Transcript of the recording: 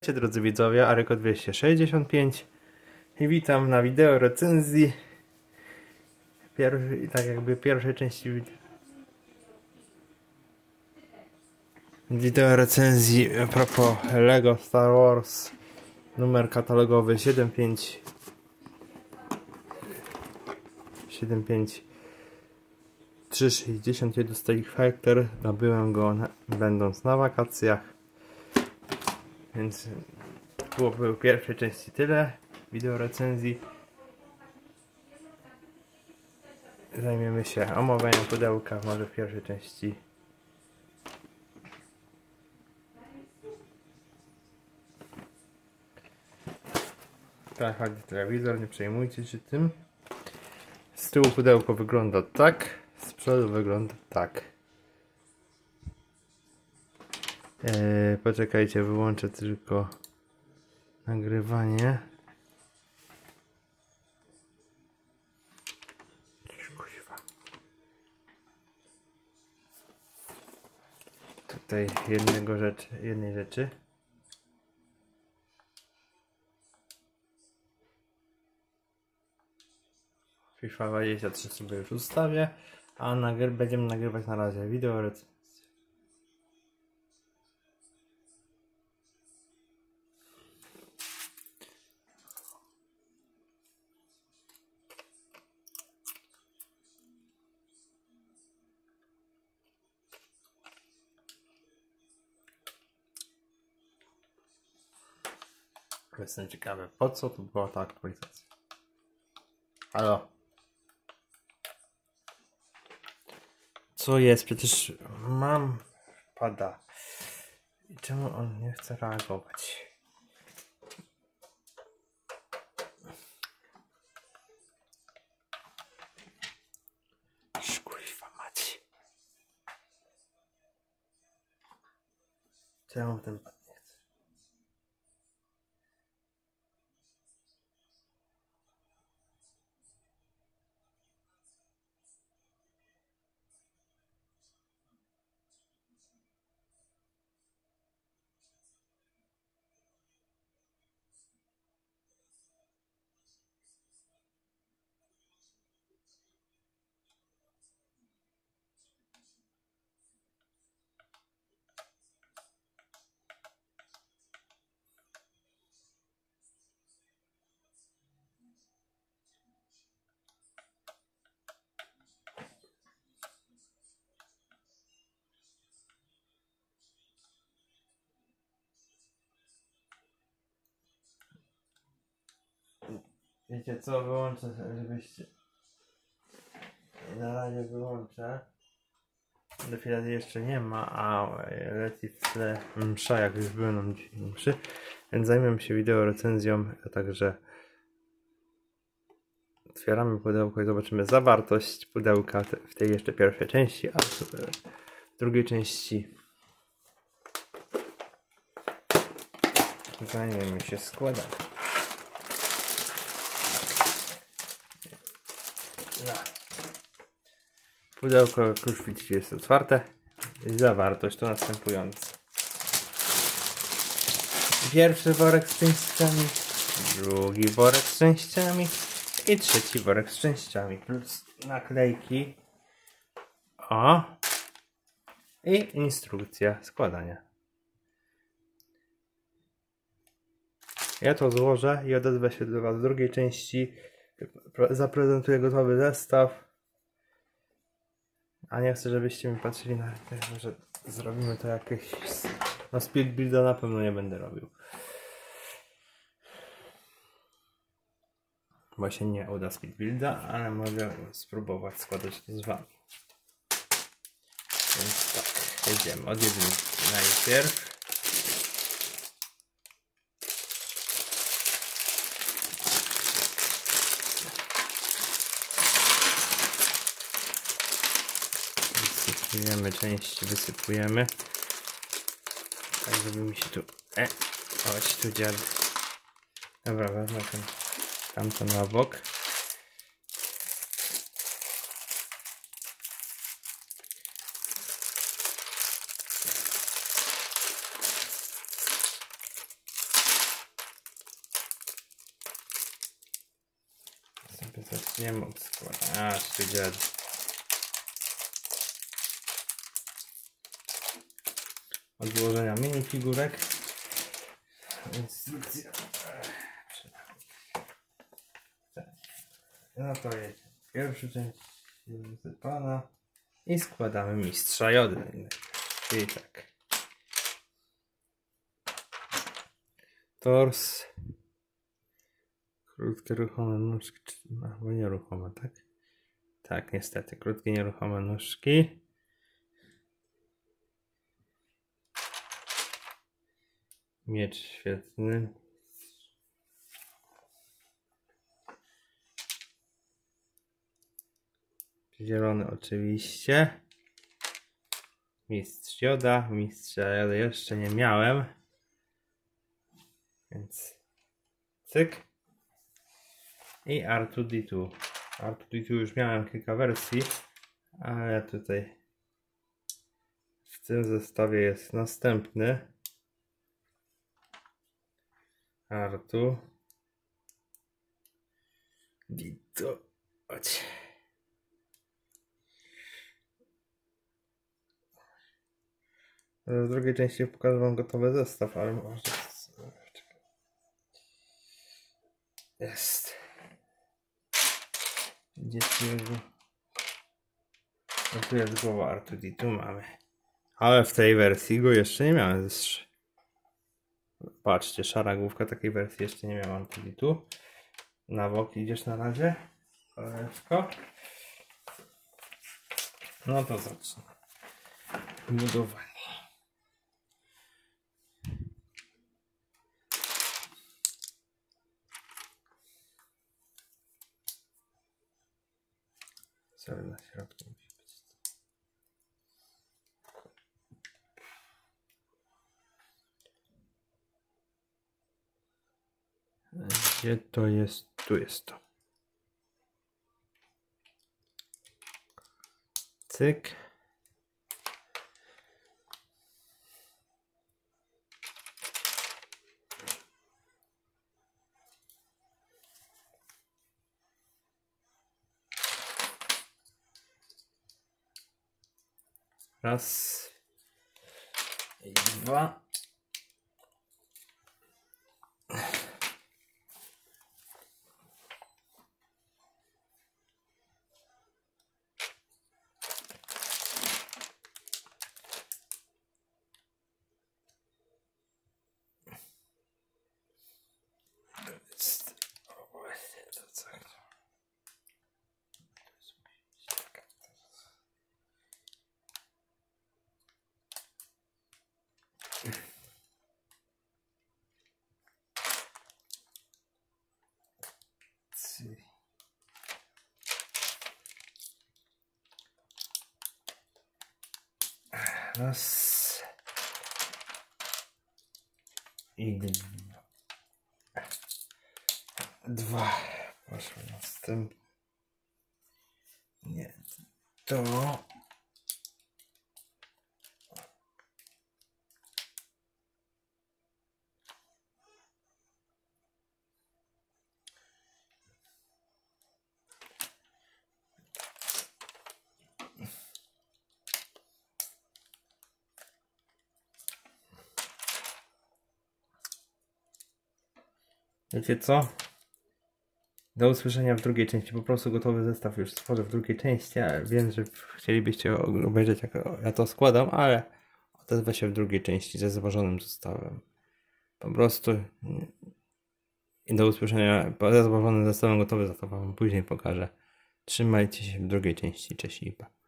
Cześć drodzy widzowie, Aryko 265 i witam na wideo recenzji pierwszej części wideo recenzji a propos Lego Star Wars, numer katalogowy 75361 Style Factor. Nabyłem go będąc na wakacjach, więc byłoby w pierwszej części tyle wideo recenzji. Zajmiemy się omawianiem pudełka może w pierwszej części. Tak, chodzi telewizor, nie przejmujcie się tym. Z tyłu pudełko wygląda tak, z przodu wygląda tak. Poczekajcie, wyłączę tylko nagrywanie. Tutaj jednej rzeczy. FIFA 23 sobie już ustawię, a będziemy nagrywać na razie wideo recenzję. Jestem ciekawy, po co tu była ta aktualizacja. Halo? Co jest? Przecież mam pada. I czemu on nie chce reagować? Kurwa mać. Czemu ten pad nie chce? Wiecie co, wyłączę, żebyście... Na razie wyłączę. Defilacji jeszcze nie ma, a leci w tle msza, jak już byłem na mszy. Więc zajmiemy się wideo recenzją, a także otwieramy pudełko i zobaczymy zawartość pudełka w tej jeszcze pierwszej części, a w drugiej części zajmiemy się składaniem. Pudełko, jak już widzicie, jest otwarte i zawartość to następująca. Pierwszy worek z częściami, drugi worek z częściami i trzeci worek z częściami, plus naklejki i instrukcja składania. Ja to złożę i odezwę się do Was w drugiej części. Zaprezentuję gotowy zestaw. A nie chcę, żebyście mi patrzyli na rękę, że zrobimy to jakieś... No speed builda na pewno nie będę robił. Bo się nie uda speed builda, ale mogę spróbować składać to z Wami. Więc tak, jedziemy od jedynki najpierw. Wysypujemy części, wysypujemy. Tak, żeby mi się tu... Chodź tu, dziad. Dobra, wezmę tamto na bok. zaczniemy od składania. A, czy dziad. Odłożenia minifigurek. Instrukcja. No to jest pierwsza część wysypana i składamy mistrza Jody. Czyli tak. Tors. Krótkie ruchome nóżki, albo nieruchome, tak? Tak, niestety, krótkie nieruchome nóżki. Miecz świetny. Zielony oczywiście. Mistrz Joda. Mistrza Joda jeszcze nie miałem. Więc cyk. I R2D2. R2D2 już miałem kilka wersji, ale tutaj w tym zestawie jest następny. R2D2. Chodź. W drugiej części pokażę wam gotowy zestaw, ale może... Jest. Gdzieś jego... No tu jest głowa R2D2 mamy. Ale w tej wersji go jeszcze nie miałem. Patrzcie, szara główka, takiej wersji jeszcze nie miałem R2D2. Na bok idziesz na razie. Koleżko. No to zacznę. Budowanie. Cały na środku musi być. Gdzie to jest? Tu jest to. Cyk. Raz. I dwa. Raz. I dwa. Poszło następnie. Nie. To. Wiecie co? Do usłyszenia w drugiej części. Po prostu gotowy zestaw już stworzę w drugiej części. Wiem, że chcielibyście obejrzeć, jak ja to składam, ale odezwę się w drugiej części ze złożonym zestawem. Po prostu i do usłyszenia ze złożonym zestawem, gotowy zestaw wam później pokażę. Trzymajcie się w drugiej części. Cześć, Lipa.